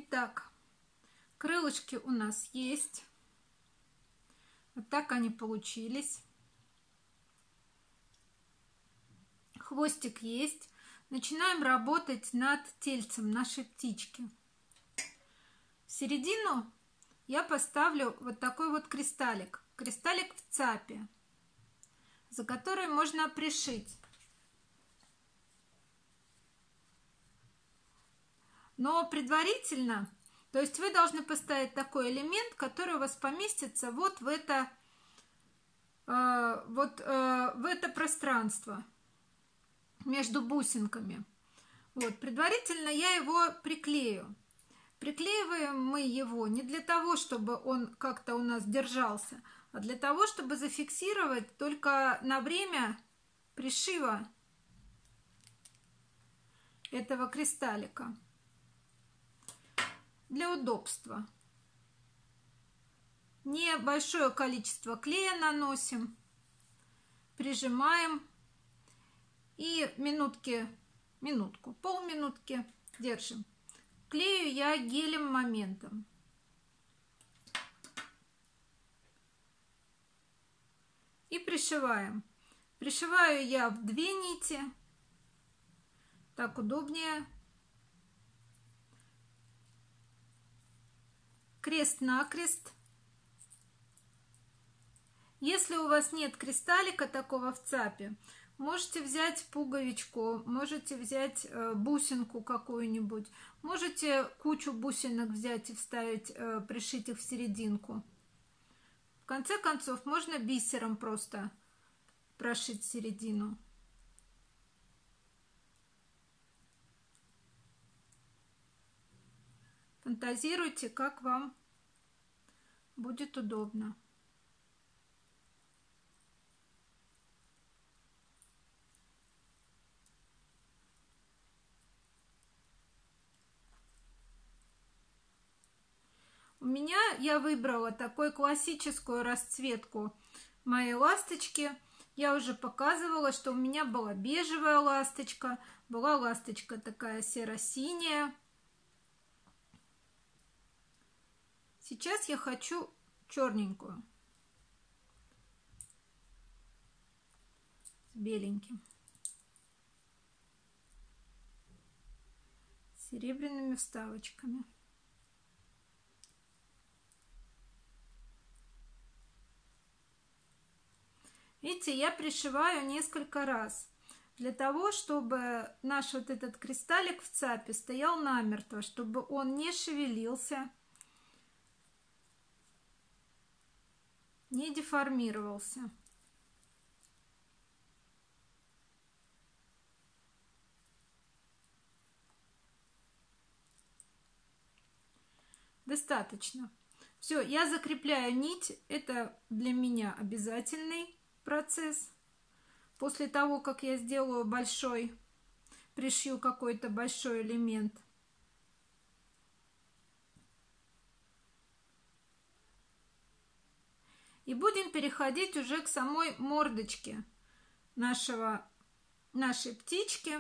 Итак, крылышки у нас есть. Вот так они получились. Хвостик есть. Начинаем работать над тельцем нашей птички. В середину я поставлю вот такой вот кристаллик. Кристаллик в цапе, за который можно пришить. Но предварительно, то есть вы должны поставить такой элемент, который у вас поместится вот в это, в это пространство между бусинками. Вот, предварительно я его приклею. Приклеиваем мы его не для того, чтобы он как-то у нас держался, а для того, чтобы зафиксировать только на время пришива этого кристаллика. Для удобства. Небольшое количество клея наносим, прижимаем и минутку, полминутки держим. Клею я гелем моментом. И пришиваем. Пришиваю я в 2 нити. Так удобнее. Крест-накрест. Если у вас нет кристаллика такого в цапе, можете взять пуговичку, можете взять бусинку какую-нибудь, можете кучу бусинок взять и вставить, пришить их в серединку. В конце концов, можно бисером просто прошить середину. Фантазируйте, как вам будет удобно. Я выбрала такую классическую расцветку моей ласточки. Я уже показывала, что у меня была бежевая ласточка, была ласточка такая серо-синяя. Сейчас я хочу черненькую с беленьким, с серебряными вставочками. Видите, я пришиваю несколько раз для того, чтобы наш вот этот кристаллик в цапе стоял намертво, чтобы он не шевелился, не деформировался. Достаточно. Все, я закрепляю нить. Это для меня обязательный процесс. После того, как я сделаю пришью какой-то большой элемент. И будем переходить уже к самой мордочке нашей птички.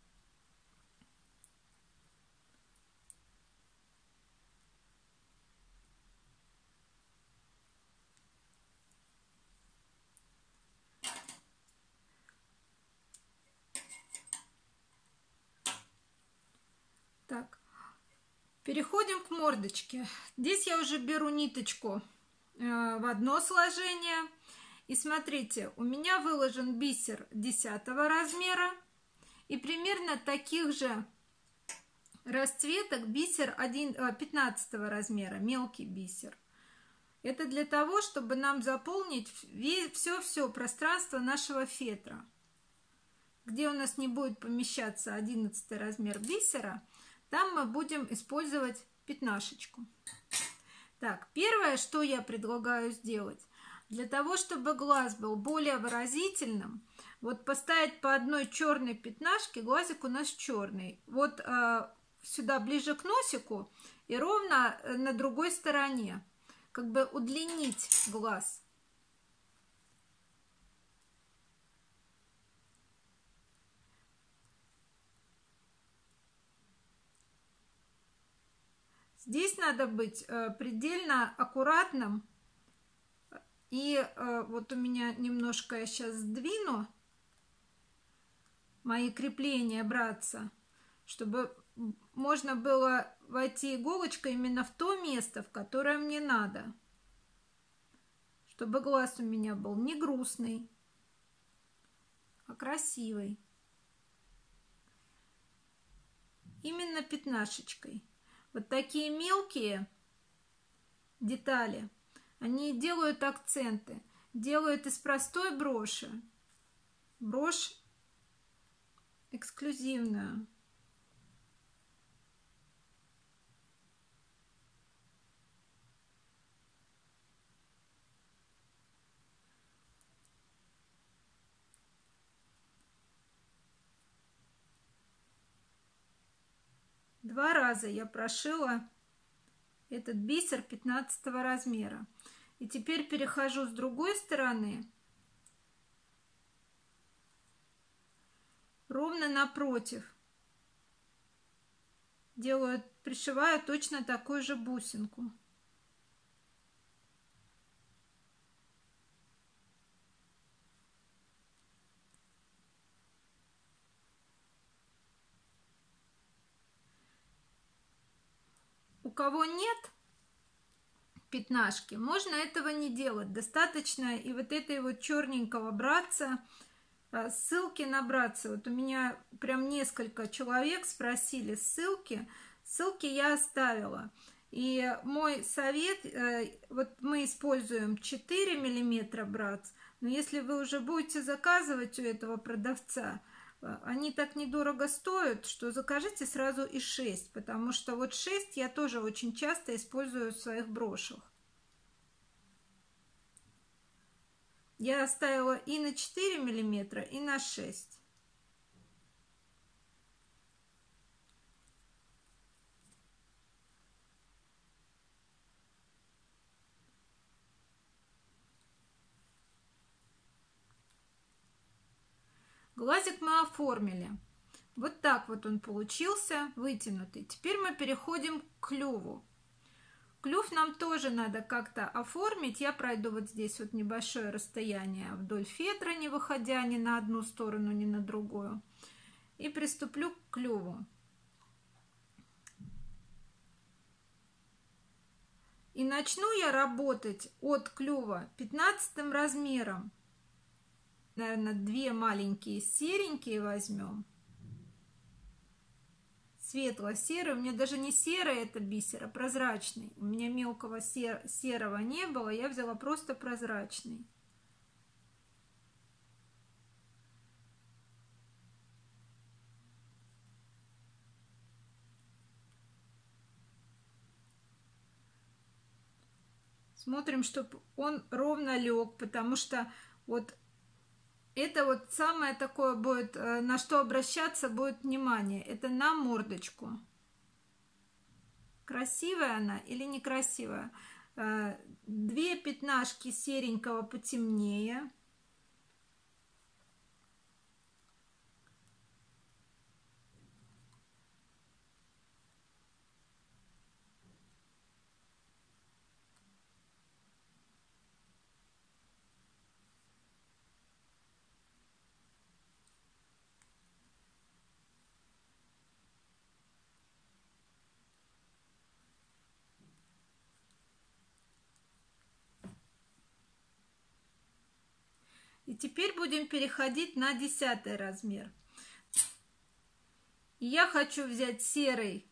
Так, переходим к мордочке. Здесь я уже беру ниточку в одно сложение. И смотрите, у меня выложен бисер 10 размера. И примерно таких же расцветок бисер 15 размера, мелкий бисер. Это для того, чтобы нам заполнить все пространство нашего фетра. Где у нас не будет помещаться 11 размер бисера, там мы будем использовать пятнашечку. Так, первое, что я предлагаю сделать, для того, чтобы глаз был более выразительным, вот поставить по одной черной пятнашке, глазик у нас черный, вот сюда ближе к носику и ровно на другой стороне, как бы удлинить глаз. Здесь надо быть предельно аккуратным. И вот у меня немножко, я сейчас сдвину мои крепления братца, чтобы можно было войти иголочкой именно в то место, в которое мне надо. Чтобы глаз у меня был не грустный, а красивый. Именно пятнашечкой. Вот такие мелкие детали, они делают акценты, делают из простой броши брошь эксклюзивную. Два раза я прошила этот бисер 15 размера. И теперь перехожу с другой стороны, ровно напротив. Делаю, пришиваю точно такую же бусинку. У кого нет пятнашки, можно этого не делать. Достаточно и вот этой вот черненького братца, ссылки на братца. Вот у меня прям несколько человек спросили ссылки. Ссылки я оставила. И мой совет, вот мы используем 4 миллиметра братц, но если вы уже будете заказывать у этого продавца, они так недорого стоят, что закажите сразу и 6, потому что вот 6 я тоже очень часто использую в своих брошах. Я оставила и на 4 миллиметра, и на 6. Глазик мы оформили. Вот так вот он получился, вытянутый. Теперь мы переходим к клюву. Клюв нам тоже надо как-то оформить. Я пройду вот здесь вот небольшое расстояние вдоль фетра, не выходя ни на одну сторону, ни на другую. И приступлю к клюву. И начну я работать от клюва 15 размером. Наверное, 2 маленькие серенькие возьмем. Светло-серый. У меня даже не серый это бисер, а прозрачный. У меня мелкого серого не было. Я взяла просто прозрачный. Смотрим, чтобы он ровно лег, потому что вот это вот самое такое будет, на что обращаться будет внимание. Это на мордочку. Красивая она или некрасивая? 2 пятнашки серенького потемнее. И теперь будем переходить на 10 размер. И я хочу взять серый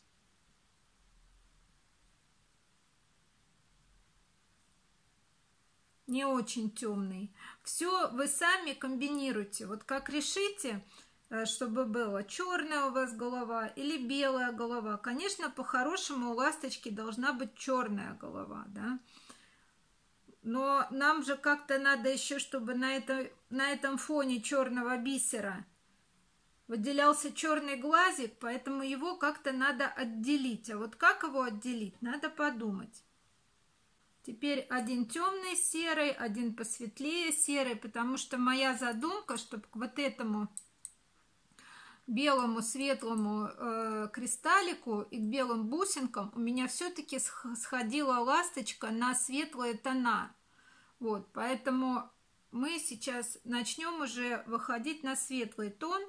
не очень темный. Все вы сами комбинируйте. Вот как решите, чтобы была черная у вас голова или белая голова. Конечно, по-хорошему у ласточки должна быть черная голова, да? Но нам же как-то надо еще, чтобы на этом фоне черного бисера выделялся черный глазик, поэтому его как-то надо отделить. А вот как его отделить, надо подумать. Теперь один темный серый, один посветлее серый, потому что моя задумка, чтобы к вот этому белому светлому кристаллику и к белым бусинкам у меня все-таки сходила ласточка на светлые тона. Вот, поэтому мы сейчас начнем уже выходить на светлый тон.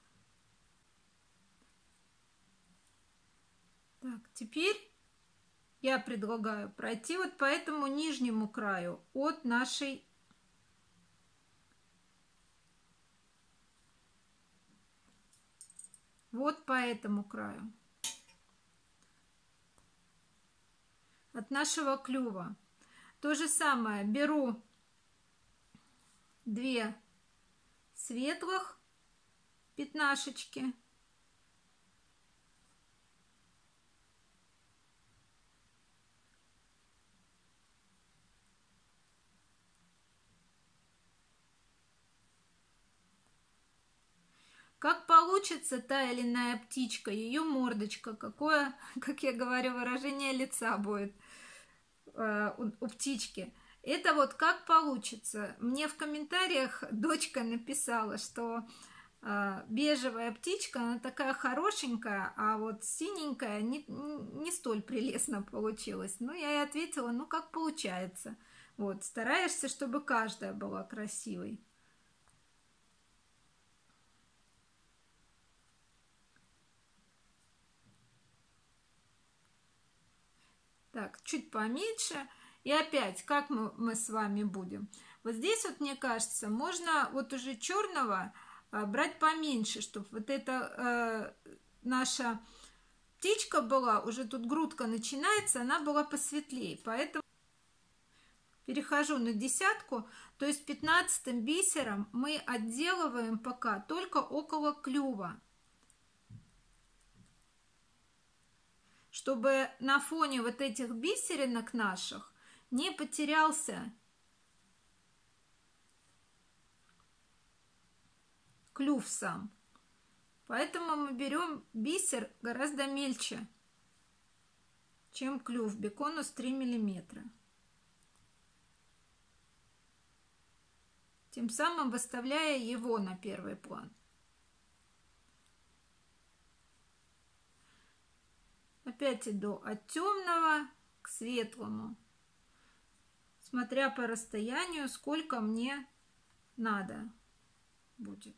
Так, теперь я предлагаю пройти вот по этому нижнему краю от нашей вот по этому краю от нашего клюва. То же самое беру 2 светлых пятнашечки. Как получится та или иная птичка, ее мордочка, какое, как я говорю, выражение лица будет у птички. Это вот как получится. Мне в комментариях дочка написала, что бежевая птичка, она такая хорошенькая, а вот синенькая не столь прелестно получилась. Ну, я ей ответила, ну, как получается. Вот, стараешься, чтобы каждая была красивой. Так, чуть поменьше. И опять, как мы с вами будем? Вот здесь вот, мне кажется, можно вот уже черного брать поменьше, чтобы вот эта наша птичка была, уже тут грудка начинается, она была посветлее. Поэтому перехожу на десятку, то есть 15-м бисером мы отделываем пока только около клюва. Чтобы на фоне вот этих бисеринок наших не потерялся клюв сам. Поэтому мы берем бисер гораздо мельче, чем клюв, беконус 3 мм. Тем самым выставляя его на первый план. Опять иду от темного к светлому, смотря по расстоянию, сколько мне надо будет.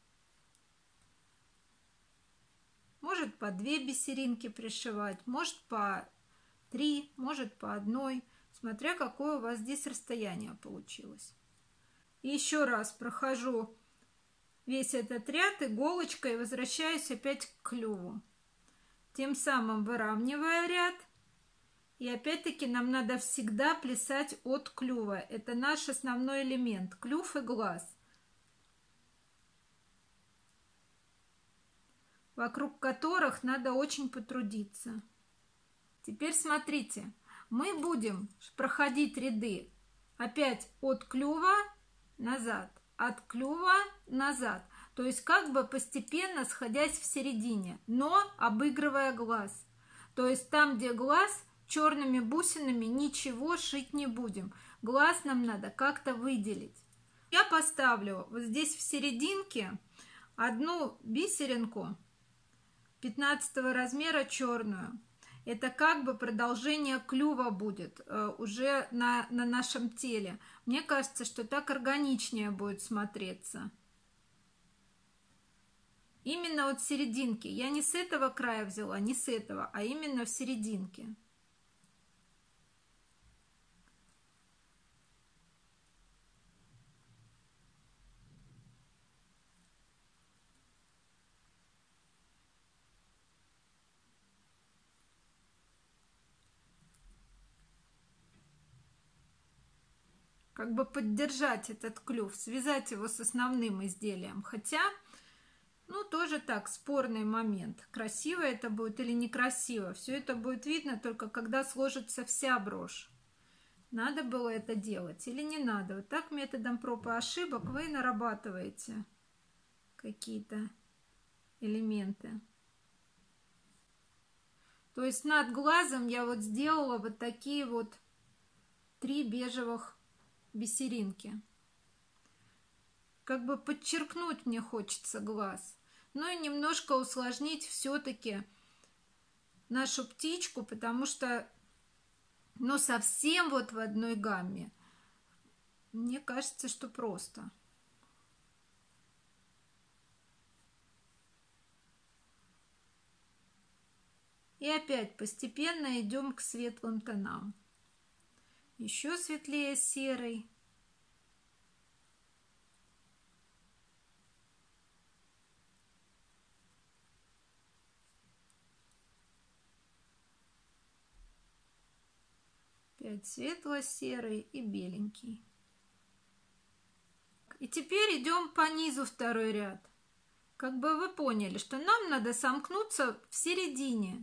Может по 2 бисеринки пришивать, может по 3, может по 1, смотря какое у вас здесь расстояние получилось. И еще раз прохожу весь этот ряд иголочкой и возвращаюсь опять к клюву. Тем самым выравнивая ряд. И опять-таки нам надо всегда плясать от клюва. Это наш основной элемент. Клюв и глаз. Вокруг которых надо очень потрудиться. Теперь смотрите. Мы будем проходить ряды опять от клюва назад. От клюва назад. То есть как бы постепенно сходясь в середине, но обыгрывая глаз. То есть там, где глаз, черными бусинами ничего шить не будем. Глаз нам надо как-то выделить. Я поставлю вот здесь в серединке одну бисеринку 15 размера черную. Это как бы продолжение клюва будет уже на нашем теле. Мне кажется, что так органичнее будет смотреться. Именно от серединки. Я не с этого края взяла, не с этого, а именно в серединке. Как бы поддержать этот клюв, связать его с основным изделием. Хотя... Ну, тоже так, спорный момент. Красиво это будет или некрасиво. Все это будет видно только когда сложится вся брошь. Надо было это делать или не надо. Вот так методом проб и ошибок вы нарабатываете какие-то элементы. То есть над глазом я вот сделала вот такие вот 3 бежевых бисеринки. Как бы подчеркнуть мне хочется глаз. ну и немножко усложнить все-таки нашу птичку, потому что, ну, совсем вот в одной гамме, мне кажется, что просто. И опять постепенно идем к светлым тонам. Еще светлее серый. Опять светло-серый и беленький. И теперь идем по низу второй ряд. Как бы вы поняли, что нам надо сомкнуться в середине.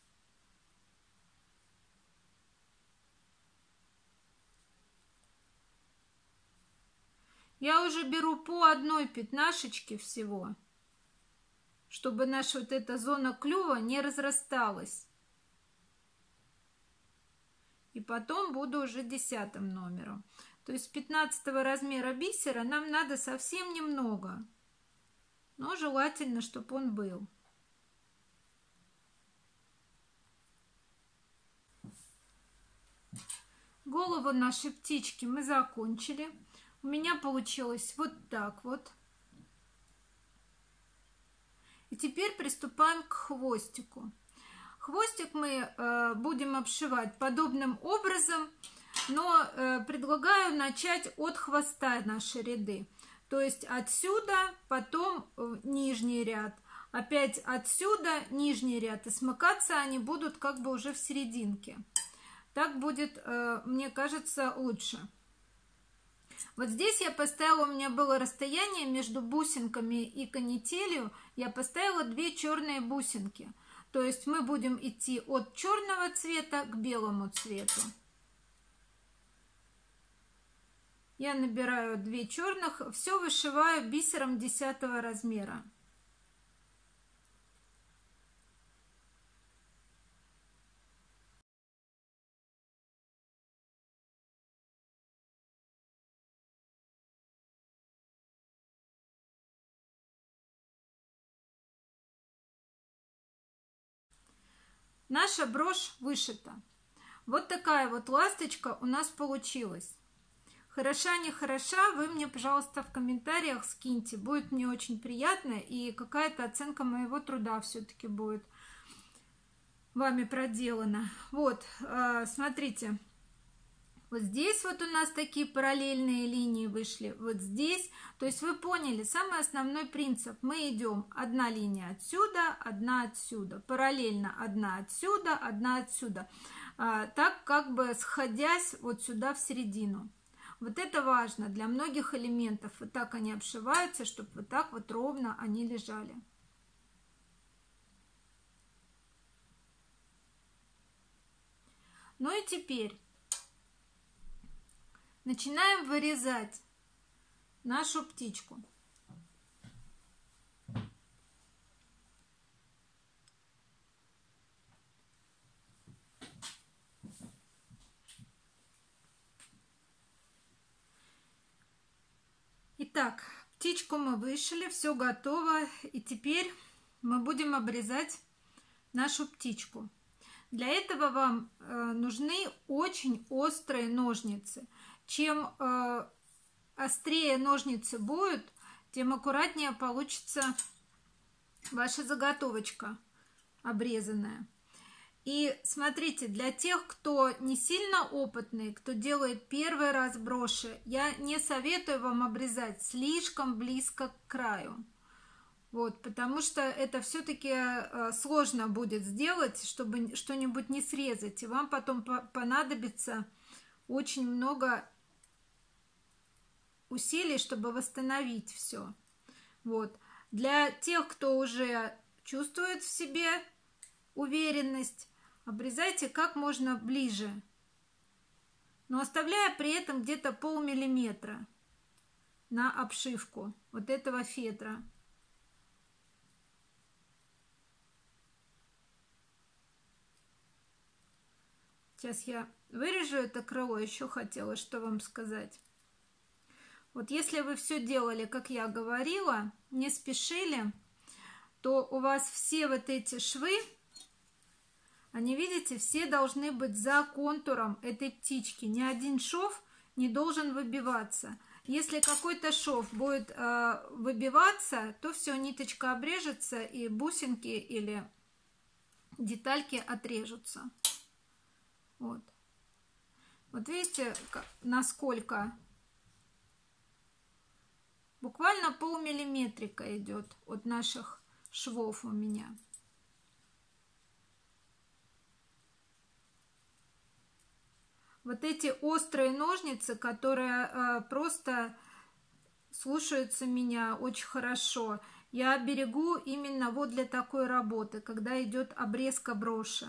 Я уже беру по одной пятнашечке всего, чтобы наша вот эта зона клюва не разрасталась. И потом буду уже 10-м номером. То есть 15-го размера бисера нам надо совсем немного. Но желательно, чтобы он был. Голову нашей птички мы закончили. У меня получилось вот так вот. И теперь приступаем к хвостику. Хвостик мы будем обшивать подобным образом, но предлагаю начать от хвоста наши ряды. То есть отсюда, потом нижний ряд, опять отсюда нижний ряд. И смыкаться они будут как бы уже в серединке. Так будет, мне кажется, лучше. Вот здесь я поставила, у меня было расстояние между бусинками и канителью, я поставила 2 черные бусинки. То есть мы будем идти от черного цвета к белому цвету. Я набираю 2 черных, все вышиваю бисером 10-го размера. Наша брошь вышита. Вот такая вот ласточка у нас получилась. Хороша, не хороша, вы мне, пожалуйста, в комментариях скиньте. Будет мне очень приятно, и какая-то оценка моего труда все-таки будет вами проделана. Вот, смотрите. Вот здесь вот у нас такие параллельные линии вышли, вот здесь. То есть вы поняли, самый основной принцип. Мы идем одна линия отсюда, одна отсюда. Параллельно одна отсюда, одна отсюда. Так как бы сходясь вот сюда в середину. Вот это важно для многих элементов. Вот так они обшиваются, чтобы вот так вот ровно они лежали. Ну и теперь начинаем вырезать нашу птичку. Итак, птичку мы вышили, все готово. И теперь мы будем обрезать нашу птичку. Для этого вам нужны очень острые ножницы. Чем острее ножницы будут, тем аккуратнее получится ваша заготовочка обрезанная. И смотрите, для тех, кто не сильно опытный, кто делает первый раз броши, я не советую вам обрезать слишком близко к краю. Вот, потому что это все-таки сложно будет сделать, чтобы что-нибудь не срезать. И вам потом понадобится очень много усилий, чтобы восстановить все. Вот. Для тех, кто уже чувствует в себе уверенность, обрезайте как можно ближе, но оставляя при этом где-то полмиллиметра на обшивку вот этого фетра. Сейчас я вырежу это крыло, еще хотела что вам сказать. Вот если вы все делали, как я говорила, не спешили, то у вас все вот эти швы, они, видите, все должны быть за контуром этой птички. Ни один шов не должен выбиваться. Если какой-то шов будет выбиваться, то все, ниточка обрежется, и бусинки или детальки отрежутся. Вот. Вот видите, насколько? Буквально полмиллиметрика идет от наших швов у меня. Вот эти острые ножницы, которые просто слушаются меня очень хорошо, я берегу именно вот для такой работы, когда идет обрезка броши.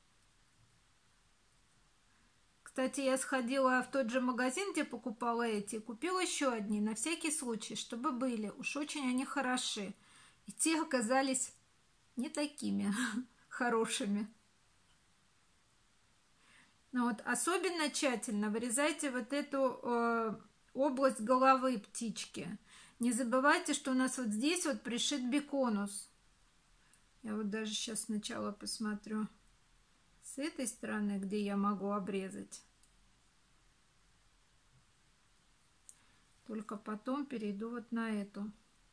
Кстати, я сходила в тот же магазин, где покупала эти, купила еще одни, на всякий случай, чтобы были. Уж очень они хороши. И те оказались не такими хорошими. Но вот особенно тщательно вырезайте вот эту область головы птички. Не забывайте, что у нас вот здесь вот пришит биконус. Я вот даже сейчас сначала посмотрю с этой стороны, где я могу обрезать. Только потом перейду вот на эту.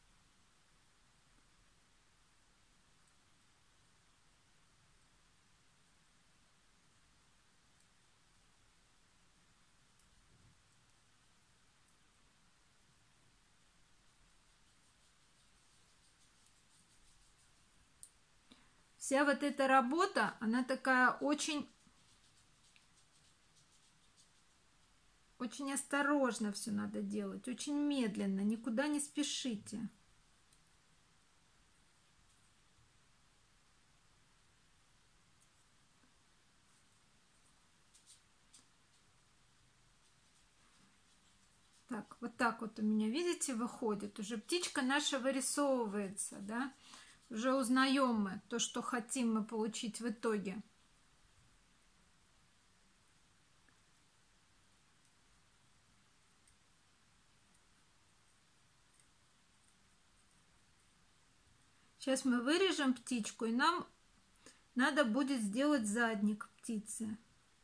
Вся вот эта работа, она такая очень осторожно все надо делать, очень медленно, никуда не спешите. так вот у меня, видите, выходит. Уже птичка наша вырисовывается, да. Уже узнаем мы то, что хотим мы получить в итоге. Сейчас мы вырежем птичку, и нам надо будет сделать задник птицы.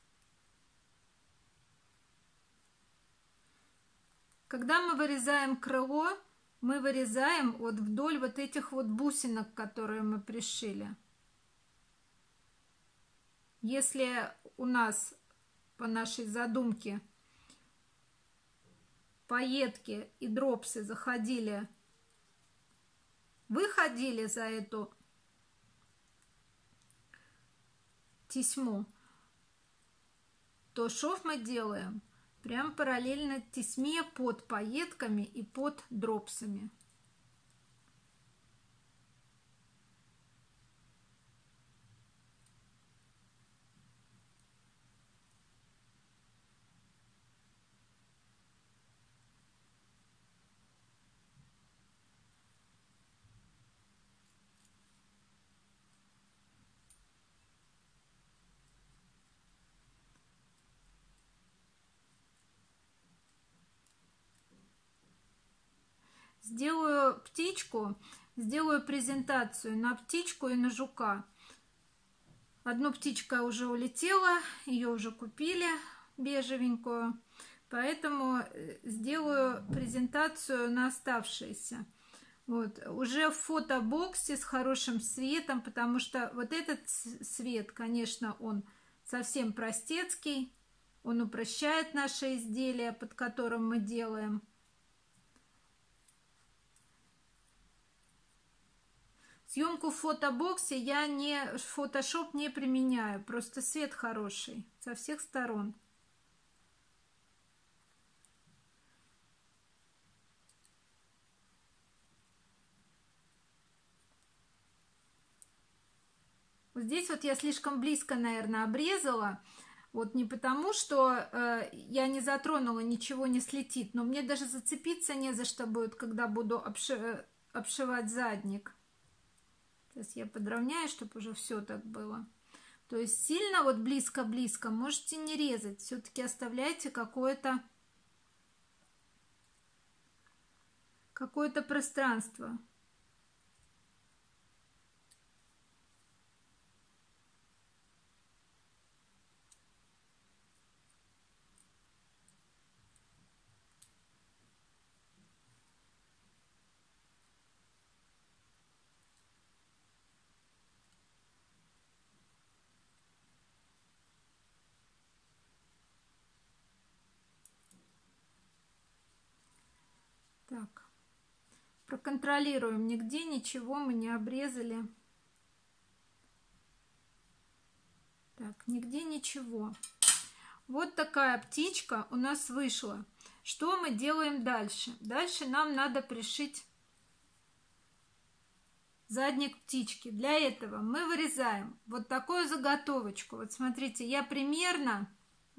Когда мы вырезаем крыло, мы вырезаем вот вдоль вот этих вот бусинок, которые мы пришили. Если у нас по нашей задумке пайетки и дропсы выходили за эту тесьму, то шов мы делаем прям параллельно тесьме под пайетками и под дропсами. Сделаю птичку, сделаю презентацию на птичку и на жука. Одну птичка уже улетела, ее уже купили, бежевенькую, поэтому сделаю презентацию на оставшиеся. Вот, уже в фотобоксе с хорошим светом, потому что вот этот свет, конечно, он совсем простецкий, он упрощает наше изделие, под которым мы делаем. Съемку в фотобоксе я фотошоп не применяю, просто свет хороший со всех сторон. Вот здесь вот я слишком близко, наверное, обрезала. Вот не потому, что я не затронула, ничего не слетит, но мне даже зацепиться не за что будет, когда буду обшивать задник. Сейчас я подровняю, чтобы уже все так было. То есть сильно вот близко-близко можете не резать. Все-таки оставляйте какое-то пространство. Проконтролируем, нигде ничего мы не обрезали. Так, нигде ничего. Вот такая птичка у нас вышла. Что мы делаем дальше? Дальше нам надо пришить задник птички. Для этого мы вырезаем вот такую заготовочку. Вот смотрите, я примерно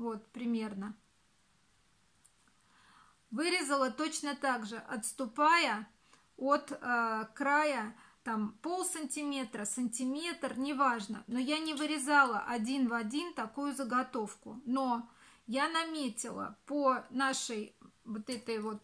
вырезала точно так же, отступая от края там полсантиметра, сантиметр, неважно. Но я не вырезала один в один такую заготовку. Но я наметила по нашей вот этой вот,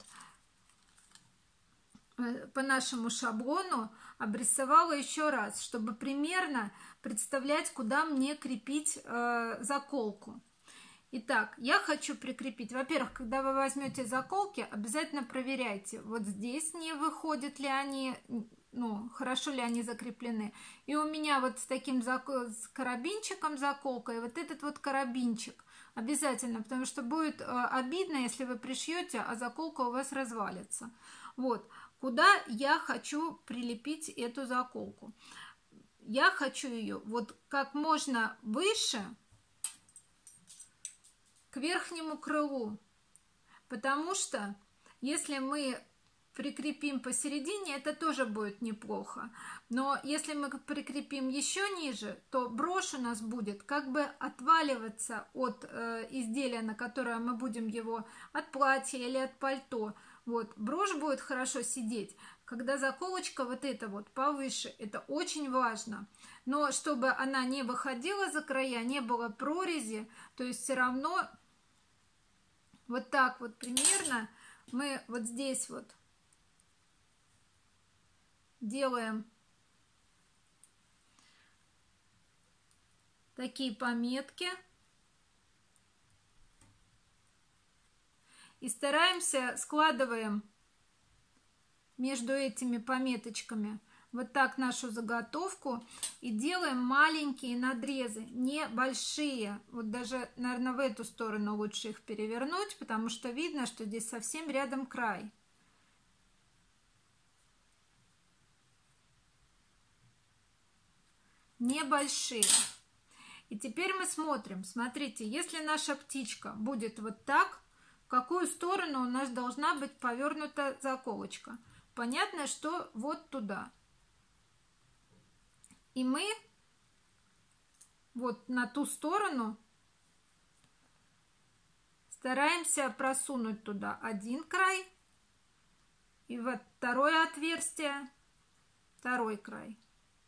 по нашему шаблону, обрисовала еще раз, чтобы примерно представлять, куда мне крепить заколку. Итак, я хочу прикрепить, во-первых, когда вы возьмете заколки, обязательно проверяйте, вот здесь не выходят ли они, ну, хорошо ли они закреплены. И у меня вот с таким с карабинчиком заколкой, вот этот вот карабинчик обязательно, потому что будет обидно, если вы пришьете, а заколка у вас развалится. Вот, куда я хочу прилепить эту заколку. Я хочу ее вот как можно выше к верхнему крылу, потому что если мы прикрепим посередине, это тоже будет неплохо. Но если мы прикрепим еще ниже, то брошь у нас будет как бы отваливаться от изделия, на которое мы будем его, от платья или от пальто. Вот, брошь будет хорошо сидеть, когда заколочка вот эта вот повыше, это очень важно. Но чтобы она не выходила за края, не было прорези, то есть все равно вот так вот примерно мы вот здесь вот делаем такие пометки и стараемся, складываем между этими пометочками вот так нашу заготовку и делаем маленькие надрезы, небольшие. Вот даже, наверное, в эту сторону лучше их перевернуть, потому что видно, что здесь совсем рядом край. Небольшие. И теперь мы смотрим. Смотрите, если наша птичка будет вот так, в какую сторону у нас должна быть повернута заколочка? Понятно, что вот туда. И мы вот на ту сторону стараемся просунуть туда один край и вот второе отверстие, второй край.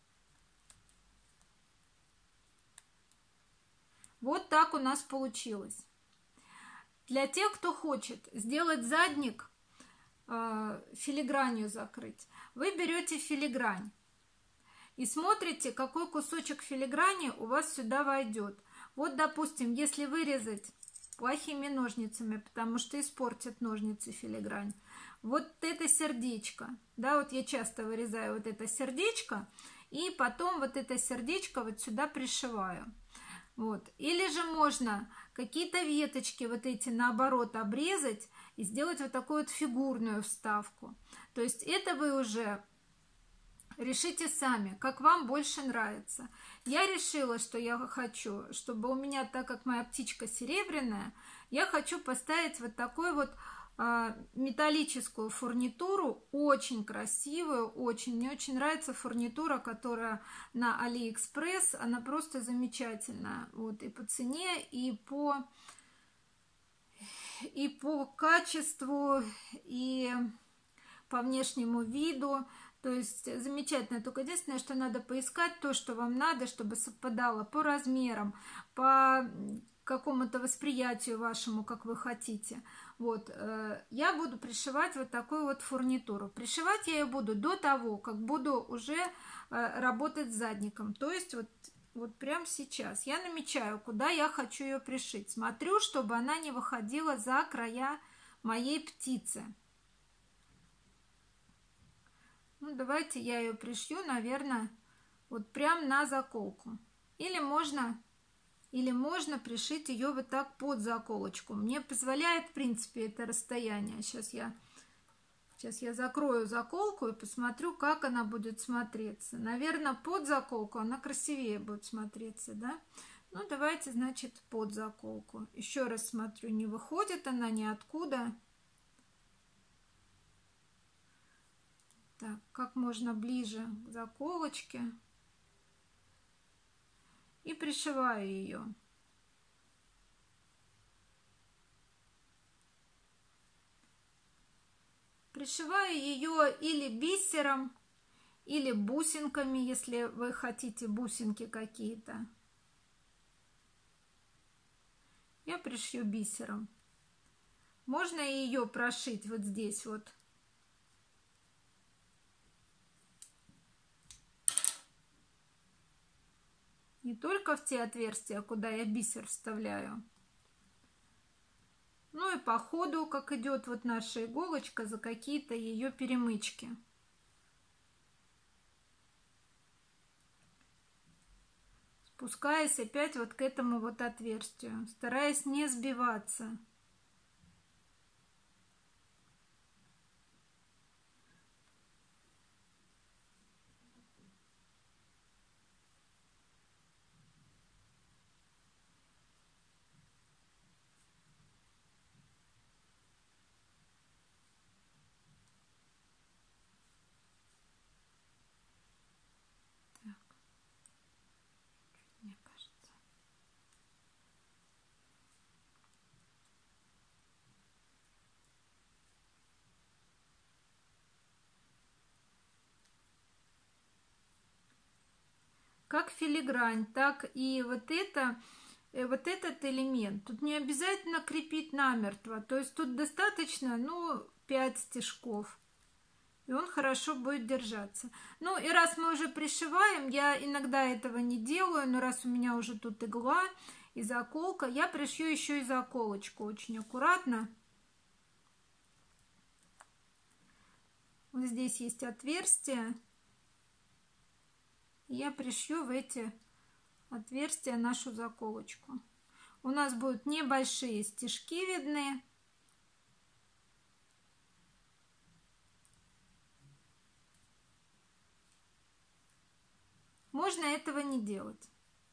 Вот так у нас получилось. Для тех, кто хочет сделать задник, филигранью закрыть, вы берете филигрань и смотрите, какой кусочек филиграни у вас сюда войдет. Вот, допустим, если вырезать плохими ножницами, потому что испортят ножницы филигрань, вот это сердечко, да, вот я часто вырезаю вот это сердечко, и потом вот это сердечко вот сюда пришиваю. Вот. Или же можно какие-то веточки вот эти наоборот обрезать и сделать вот такую вот фигурную вставку. То есть это вы уже решите сами, как вам больше нравится. Я решила, что я хочу, чтобы у меня, так как моя птичка серебряная, я хочу поставить вот такой вот металлическую фурнитуру, очень красивую, очень. Мне очень нравится фурнитура, которая на Алиэкспресс, она просто замечательная. Вот и по цене, и по качеству, и по внешнему виду. То есть замечательно. Только единственное, что надо поискать то, что вам надо, чтобы совпадало по размерам, по какому-то восприятию вашему, как вы хотите. Вот, я буду пришивать вот такую вот фурнитуру. Пришивать я ее буду до того, как буду уже работать с задником. То есть вот прямо сейчас я намечаю, куда я хочу ее пришить. Смотрю, чтобы она не выходила за края моей птицы. Ну, давайте я ее пришью, наверное, вот прям на заколку. Или можно пришить ее вот так под заколочку. Мне позволяет, в принципе, это расстояние. Сейчас я Сейчас я закрою заколку и посмотрю, как она будет смотреться. Наверное, под заколку она красивее будет смотреться, да? Ну, давайте, значит, под заколку. Еще раз смотрю, не выходит она ниоткуда. Так, как можно ближе к заколочке. И пришиваю ее. Пришиваю ее или бисером, или бусинками, если вы хотите бусинки какие-то. Я пришью бисером. Можно ее прошить вот здесь вот. Не только в те отверстия, куда я бисер вставляю. Ну и по ходу, как идет вот наша иголочка, за какие-то ее перемычки. Спускаясь опять вот к этому вот отверстию, стараясь не сбиваться. Мне кажется. Как филигрань, так и вот этот элемент. Тут не обязательно крепить намертво. То есть тут достаточно, 5 стежков. И он хорошо будет держаться. Ну и раз мы уже пришиваем, я иногда этого не делаю, но раз у меня уже тут игла и заколка, я пришью еще и заколочку очень аккуратно. Вот здесь есть отверстие. Я пришью в эти отверстия нашу заколочку. У нас будут небольшие стежки видны. Можно этого не делать.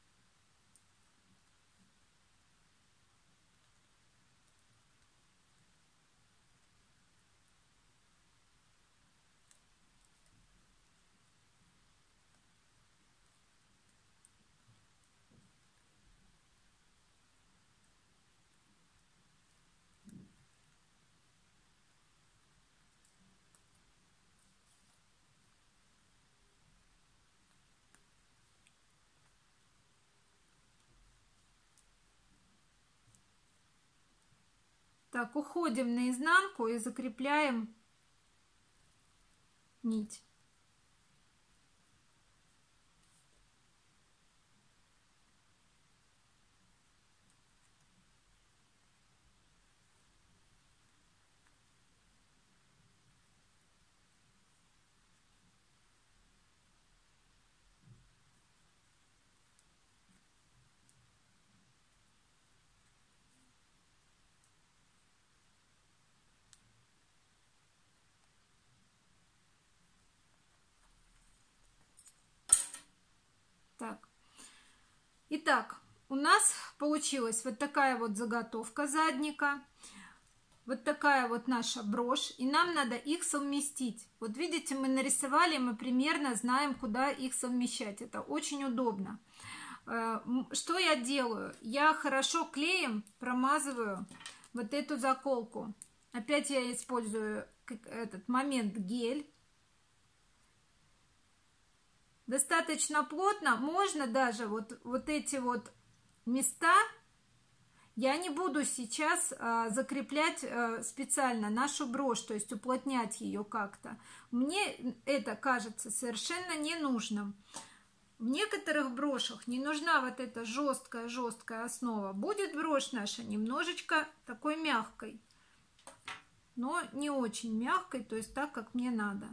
Так, уходим наизнанку и закрепляем нить. Так. Итак, у нас получилась вот такая вот заготовка задника. Вот такая вот наша брошь. И нам надо их совместить. Вот видите, мы нарисовали, мы примерно знаем, куда их совмещать. Это очень удобно. Что я делаю? Я хорошо клеем промазываю вот эту заколку. Опять я использую этот момент гель. Достаточно плотно. Можно даже вот эти вот места, я не буду сейчас закреплять специально нашу брошь, то есть уплотнять ее как-то. Мне это кажется совершенно ненужным. В некоторых брошах не нужна вот эта жесткая основа. Будет брошь наша немножечко такой мягкой, но не очень мягкой, то есть так, как мне надо.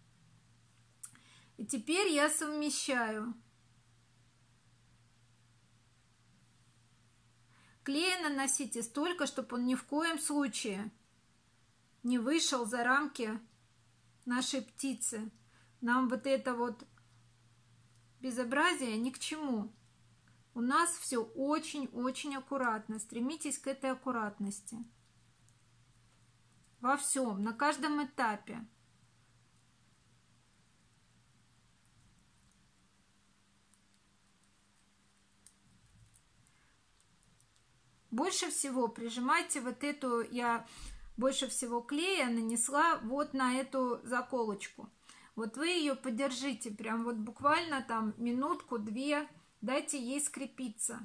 И теперь я совмещаю. Клей наносите столько, чтобы он ни в коем случае не вышел за рамки нашей птицы. Нам вот это вот безобразие ни к чему. У нас все очень-очень аккуратно. Стремитесь к этой аккуратности. Во всем, на каждом этапе. Больше всего прижимайте вот эту, я больше всего клея нанесла вот на эту заколочку. Вот вы ее подержите, прям вот буквально там минутку-две, дайте ей скрепиться.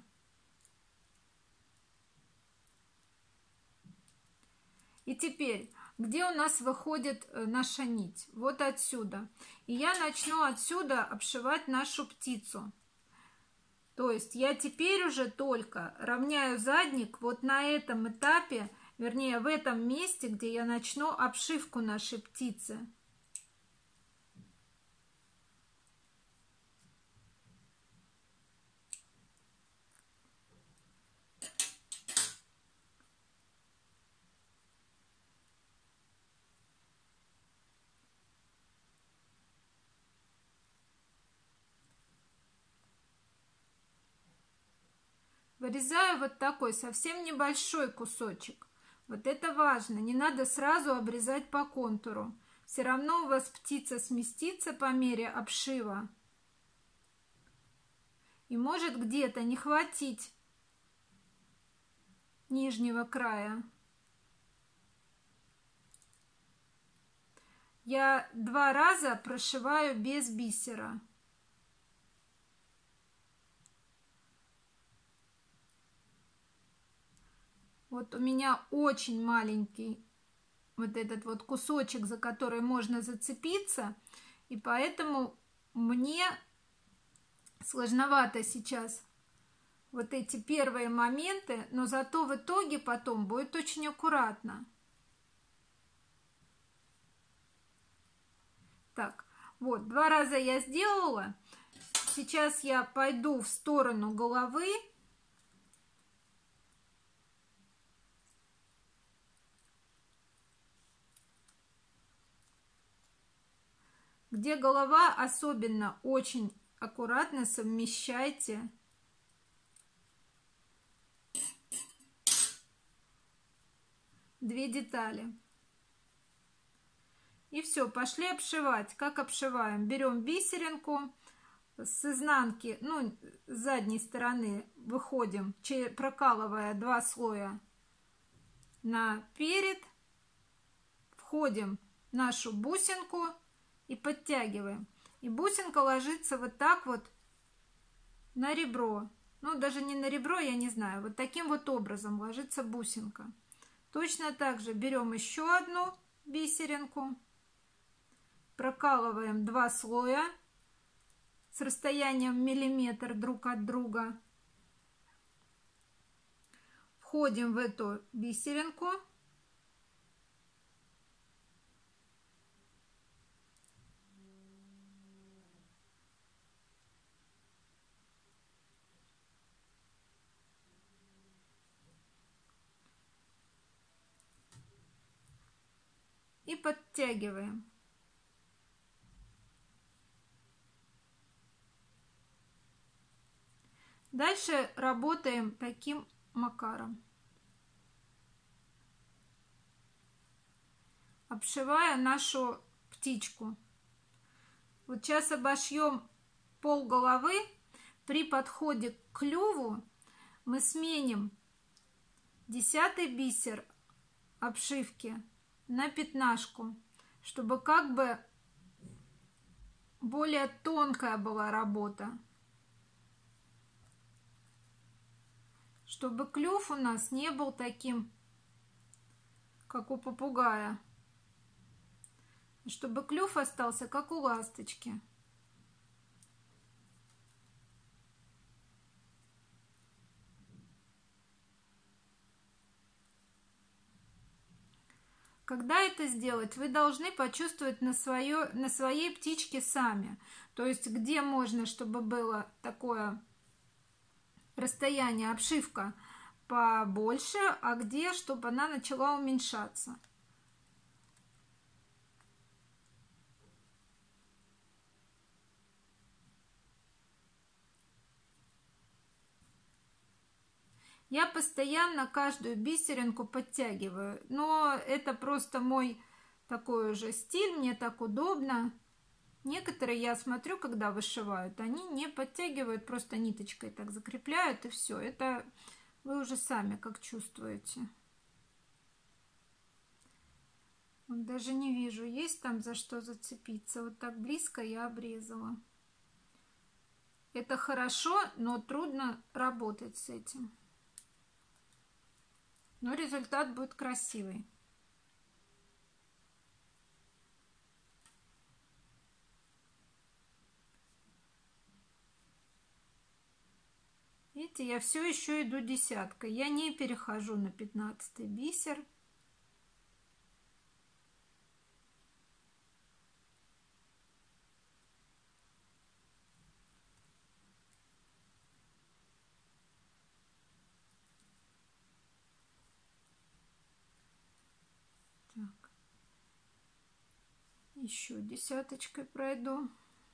И теперь, где у нас выходит наша нить? Вот отсюда. И я начну отсюда обшивать нашу птицу. То есть я теперь уже только равняю задник вот на этом этапе, вернее в этом месте, где я начну обшивку нашей птицы. Вырезаю вот такой совсем небольшой кусочек. Вот это важно, не надо сразу обрезать по контуру. Все равно у вас птица сместится по мере обшива. И может где-то не хватить нижнего края. Я 2 раза прошиваю без бисера. Вот у меня очень маленький вот этот вот кусочек, за который можно зацепиться, и поэтому мне сложновато сейчас вот эти первые моменты, но зато в итоге потом будет очень аккуратно. Так, вот, 2 раза я сделала. Сейчас я пойду в сторону головы. Где голова, особенно очень аккуратно совмещайте две детали. И все, пошли обшивать. Как обшиваем? Берем бисеринку с изнанки, ну, с задней стороны выходим, прокалывая 2 слоя наперед, входим в нашу бусинку и подтягиваем. И бусинка ложится вот так вот на ребро. Ну, даже не на ребро, я не знаю. Вот таким вот образом ложится бусинка. Точно так же берем еще одну бисеринку, прокалываем 2 слоя с расстоянием миллиметр друг от друга. Входим в эту бисеринку. И подтягиваем. Дальше работаем таким макаром, обшивая нашу птичку. Вот сейчас обошьем пол головы. При подходе к клюву мы сменим 10-й бисер обшивки на пятнашку, чтобы как бы более тонкая была работа, чтобы клюв у нас не был таким, как у попугая, чтобы клюв остался как у ласточки. Когда это сделать, вы должны почувствовать на своей птичке сами. То есть, где можно, чтобы было такое расстояние, обшивка побольше, а где, чтобы она начала уменьшаться. Я постоянно каждую бисеринку подтягиваю, но это просто мой такой уже стиль, мне так удобно. Некоторые, я смотрю, когда вышивают, они не подтягивают, просто ниточкой так закрепляют, и все. Это вы уже сами как чувствуете. Вот даже не вижу, есть там за что зацепиться. Вот так близко я обрезала. Это хорошо, но трудно работать с этим. Но результат будет красивый. Видите, я все еще иду десяткой. Я не перехожу на 15 бисер. Так. Еще десяточкой пройду.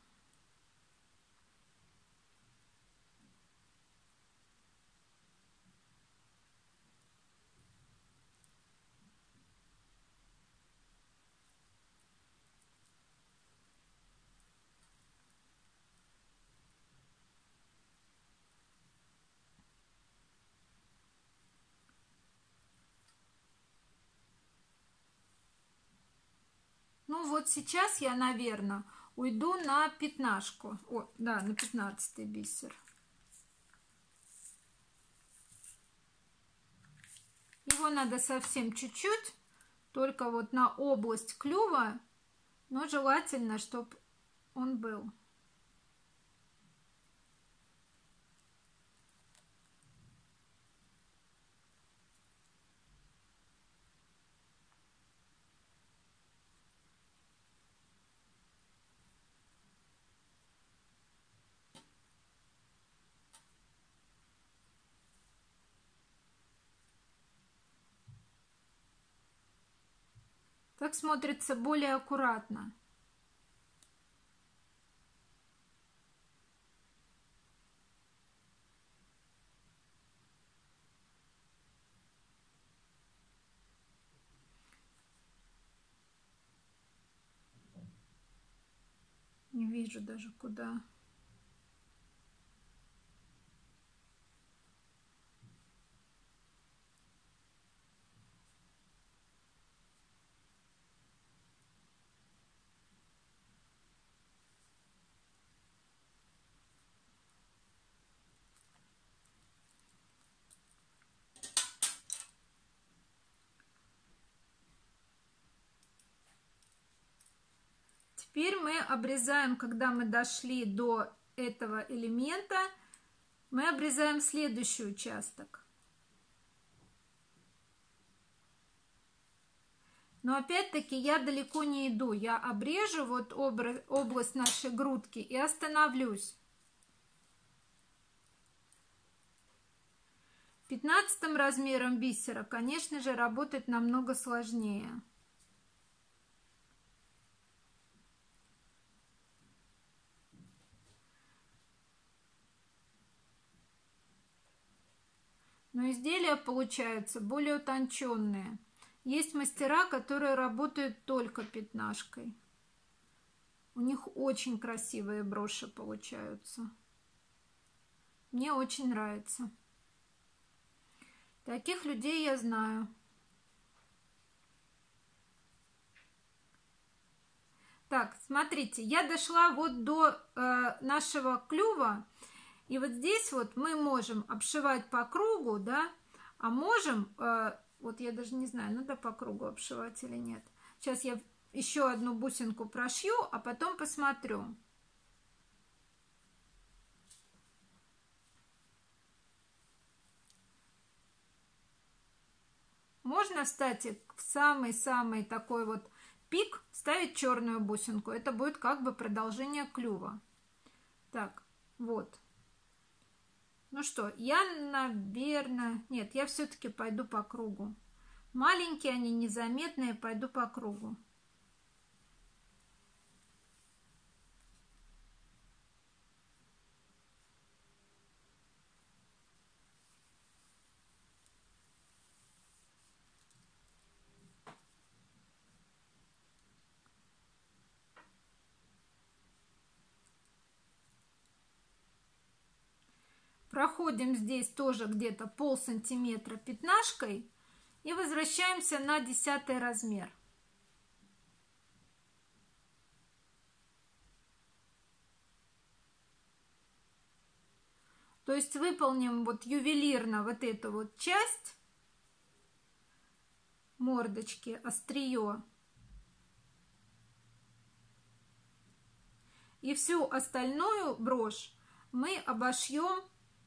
Ну вот сейчас я, наверное, уйду на пятнашку. О, да, на 15 бисер. Его надо совсем чуть-чуть, только вот на область клюва, но желательно, чтобы он был. Так смотрится более аккуратно. Не вижу даже куда. Теперь мы обрезаем, когда мы дошли до этого элемента, мы обрезаем следующий участок. Но опять-таки я далеко не иду. Я обрежу вот область нашей грудки и остановлюсь. 15 размером бисера, конечно же, работать намного сложнее. Но изделия получаются более утонченные. Есть мастера, которые работают только пятнашкой. У них очень красивые броши получаются. Мне очень нравится. Таких людей я знаю. Так, смотрите, я дошла вот до нашего клюва. И вот здесь вот мы можем обшивать по кругу, да, а можем, вот я даже не знаю, надо по кругу обшивать или нет. Сейчас я еще одну бусинку прошью, а потом посмотрю. Можно, кстати, в самый-самый такой вот пик ставить черную бусинку. Это будет как бы продолжение клюва. Так, вот. Ну что, я, наверное... Нет, я все-таки пойду по кругу. Маленькие они, незаметные, пойду по кругу. Проходим здесь тоже где-то полсантиметра пятнашкой и возвращаемся на 10 размер. То есть выполним вот ювелирно вот эту вот часть мордочки, острие. И всю остальную брошь мы обошьем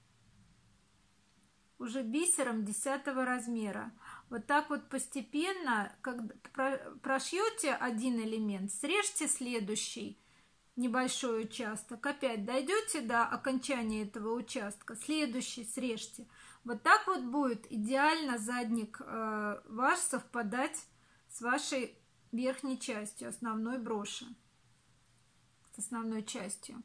уже бисером 10 размера. Вот так вот постепенно, когда прошьете один элемент, срежьте следующий небольшой участок, опять дойдете до окончания этого участка, следующий срежьте. Вот так вот будет идеально задник ваш совпадать с вашей верхней частью основной броши, с основной частью.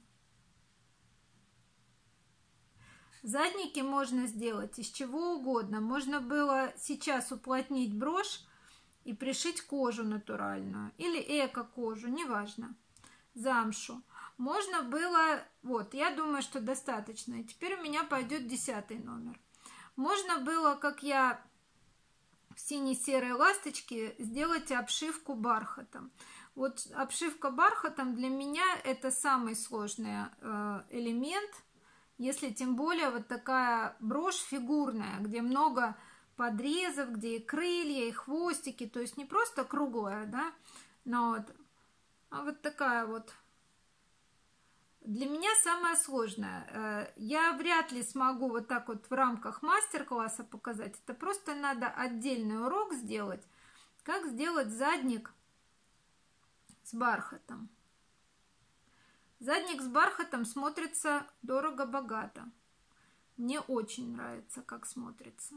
Задники можно сделать из чего угодно. Можно было сейчас уплотнить брошь и пришить кожу натуральную или эко-кожу, неважно, замшу. Можно было, вот, я думаю, что достаточно. И теперь у меня пойдет 10 номер. Можно было, как я в сине-серой ласточке, сделать обшивку бархатом. Вот обшивка бархатом для меня это самый сложный элемент, если тем более вот такая брошь фигурная, где много подрезов, где и крылья, и хвостики, то есть не просто круглая, да, но вот, а вот такая вот. Для меня самое сложное. Я вряд ли смогу вот так вот в рамках мастер-класса показать. Это просто надо отдельный урок сделать, как сделать задник с бархатом. Задник с бархатом смотрится дорого-богато. Мне очень нравится, как смотрится.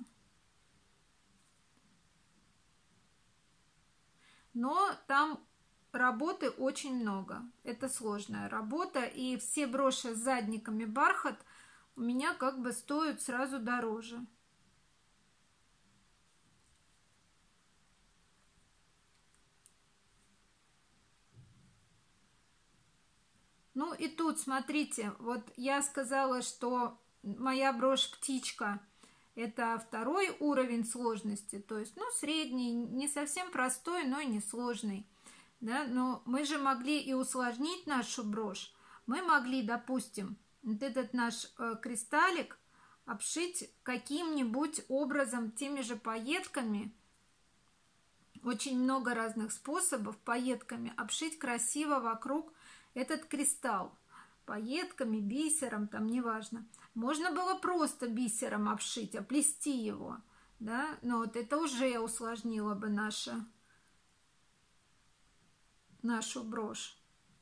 Но там работы очень много. Это сложная работа. И все броши с задниками бархат у меня как бы стоят сразу дороже. Ну и тут, смотрите, вот я сказала, что моя брошь птичка это второй уровень сложности, то есть, ну, средний, не совсем простой, но и не сложный. Да? Но мы же могли и усложнить нашу брошь. Мы могли, допустим, вот этот наш кристаллик обшить каким-нибудь образом теми же пайетками. Очень много разных способов пайетками обшить красиво вокруг этот кристалл. Пайетками, бисером, там неважно. Можно было просто бисером обшить, оплести его, да, но вот это уже усложнило бы нашу брошь.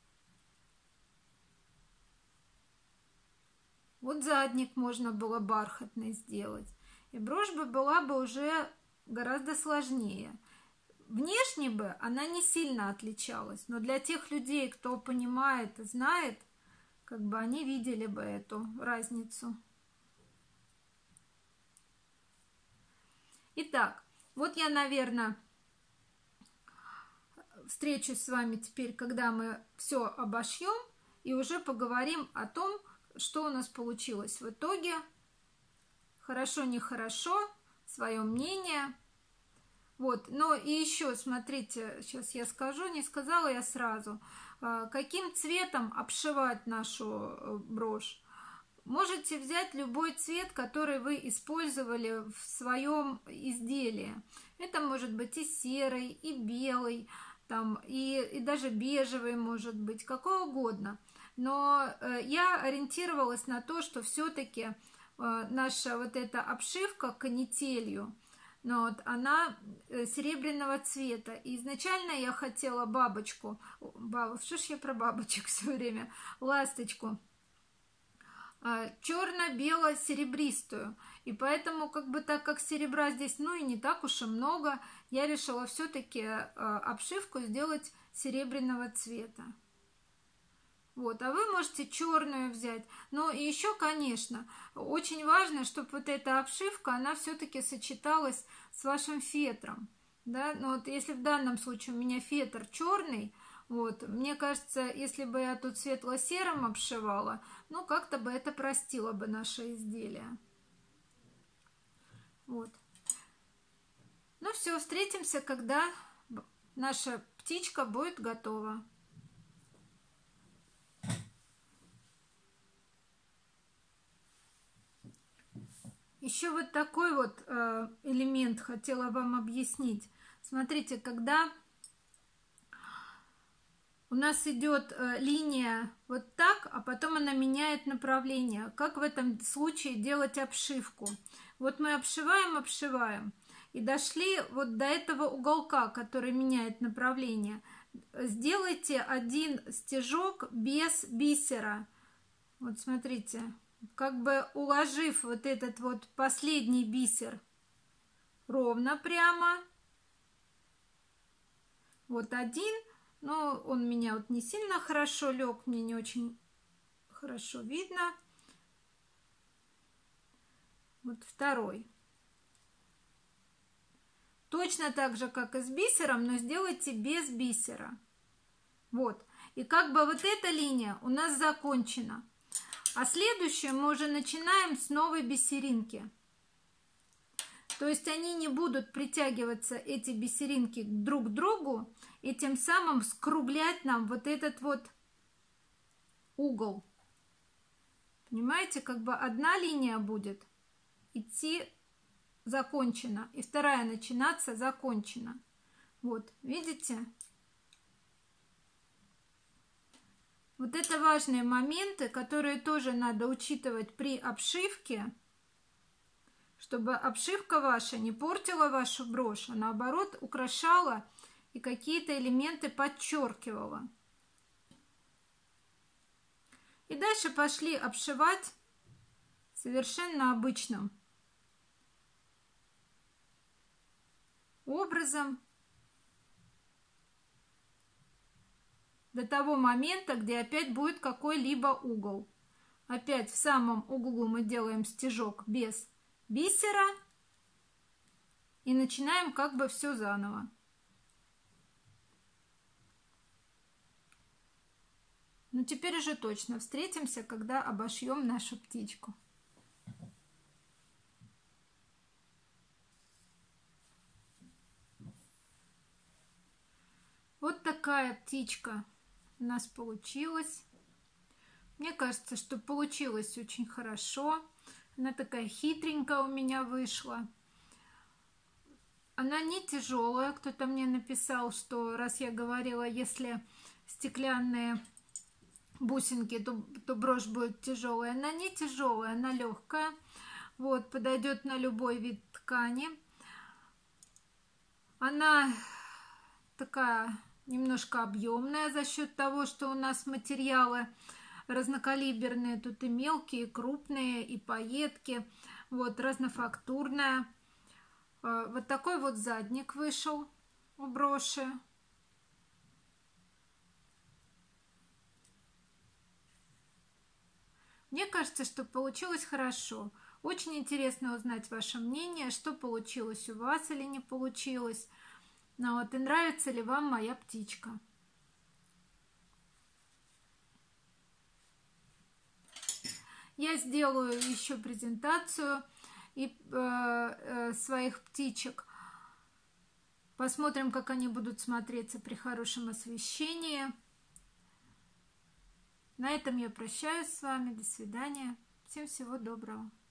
Вот задник можно было бархатный сделать, и брошь бы была бы уже гораздо сложнее. Внешне бы она не сильно отличалась, но для тех людей, кто понимает и знает, как бы они видели бы эту разницу. Итак, вот я, наверное, встречусь с вами теперь, когда мы все обошьем, и уже поговорим о том, что у нас получилось в итоге. Хорошо, нехорошо, свое мнение. Вот, но и еще, смотрите, сейчас я скажу, не сказала я сразу, каким цветом обшивать нашу брошь. Можете взять любой цвет, который вы использовали в своем изделии. Это может быть и серый, и белый, там, и даже бежевый может быть, какой угодно. Но я ориентировалась на то, что все-таки наша вот эта обшивка канителью, но вот она серебряного цвета. И изначально я хотела бабочку, что ж я про бабочек все время, ласточку, черно-бело-серебристую. И поэтому, как бы, так как серебра здесь, ну, и не так уж и много, я решила все-таки обшивку сделать серебряного цвета. Вот, а вы можете черную взять. Но и еще, конечно, очень важно, чтобы вот эта обшивка, она все-таки сочеталась с вашим фетром. Да? Но вот если в данном случае у меня фетр черный, Вот, мне кажется, если бы я тут светло-серым обшивала, ну, как-то бы это простило бы наше изделие. Вот. Ну все, встретимся, когда наша птичка будет готова. Еще вот такой вот элемент хотела вам объяснить. Смотрите, когда у нас идет линия вот так, а потом она меняет направление. Как в этом случае делать обшивку? Вот мы обшиваем, и дошли вот до этого уголка, который меняет направление. Сделайте один стежок без бисера. Вот смотрите, как бы уложив вот этот вот последний бисер ровно прямо. Вот один. Но он меня вот не сильно хорошо лег, мне не очень хорошо видно. Вот второй. Точно так же, как и с бисером, но сделайте без бисера. Вот. И как бы вот эта линия у нас закончена. А следующую мы уже начинаем с новой бисеринки. То есть они не будут притягиваться, эти бисеринки, друг к другу, и тем самым скруглять нам вот этот вот угол. Понимаете, как бы одна линия будет идти закончена, и вторая начинаться закончена. Вот, видите? Вот это важные моменты, которые тоже надо учитывать при обшивке, чтобы обшивка ваша не портила вашу брошь, а наоборот украшала и какие-то элементы подчеркивала. И дальше пошли обшивать совершенно обычным образом до того момента, где опять будет какой-либо угол. Опять в самом углу мы делаем стежок без бисера и начинаем как бы все заново. Ну теперь уже точно встретимся, когда обошьем нашу птичку. Вот такая птичка у нас получилась. Мне кажется, что получилось очень хорошо. Она такая хитренькая у меня вышла. Она не тяжелая. Кто-то мне написал, что раз я говорила, если стеклянные бусинки, то брошь будет тяжелая. Она не тяжелая, она легкая. Вот, подойдет на любой вид ткани. Она такая немножко объемная за счет того, что у нас материалы разнокалиберные. Тут и мелкие, и крупные, и пайетки. Вот, разнофактурная. Вот такой вот задник вышел у броши. Мне кажется, что получилось хорошо. Очень интересно узнать ваше мнение, что получилось у вас или не получилось. Ну вот, и нравится ли вам моя птичка. Я сделаю еще презентацию и своих птичек. Посмотрим, как они будут смотреться при хорошем освещении. На этом я прощаюсь с вами. До свидания. Всем всего доброго.